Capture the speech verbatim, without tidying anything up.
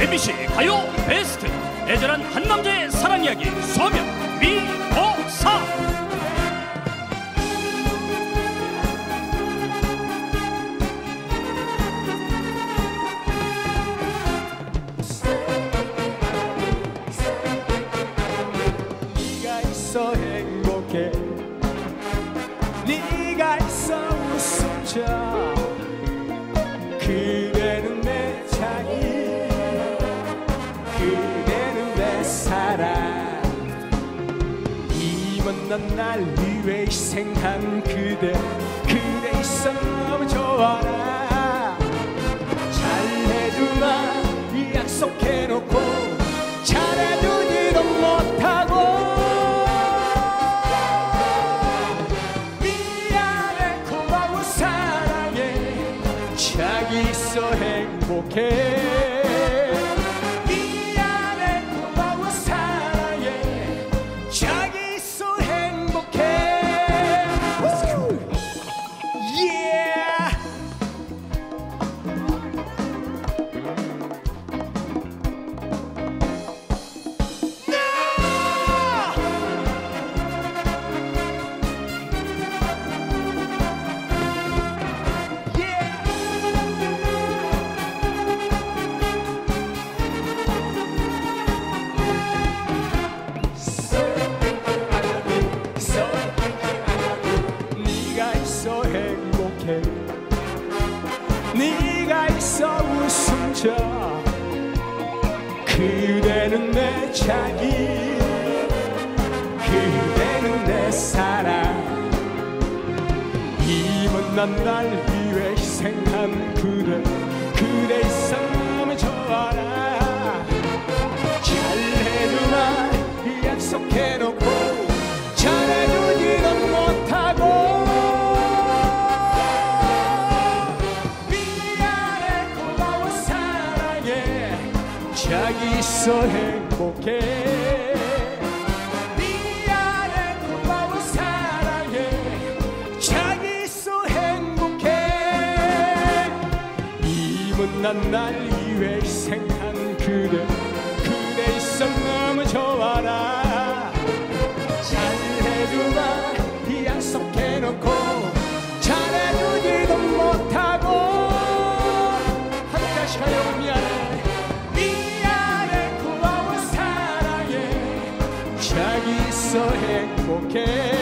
엠비씨 가요 베스트 애절한 한 남자의 사랑 이야기 서명 미호사. 네가 있어 행복해, 네가 있어 웃음져. 그대는 내 자기, 그대는 내 사랑. 이 만난 날 위해 희생한 그대, 그대 있어 너무 좋아라. 잘해주마 약속해놓고 잘해주지도 못하고. 미안해 고마워 사랑해 자기 있어 행복해. 미안해 고마워 사랑해 자기 있어 행복해. Yeah. 행복해, 네가 있어 웃음져. 그대는 내 자기, 그대는 내 사랑. 이 만난 날 위해 희생한 그대, 그대 있어 너무 좋아라. 잘해주마 약속해놓고 잘해주지도 못하고. 자기 있어 행복해. 미안해 고마워 사랑해 자기 있어 행복해. 이 못난 날 위해 희생한 그대, 그대 있어 너무 좋아라. 잘해주마 약속해놓고 잘해주지도 못하고. 한가시 가요. 미안해 자기 있어 행복해.